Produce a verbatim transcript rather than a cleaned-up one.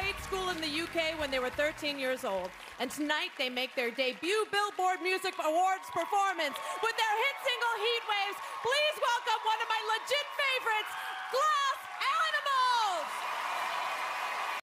grade school in the U K when they were thirteen years old. And tonight they make their debut Billboard Music Awards performance with their hit single, Heat Waves. Please welcome one of my legit favorites, Glow!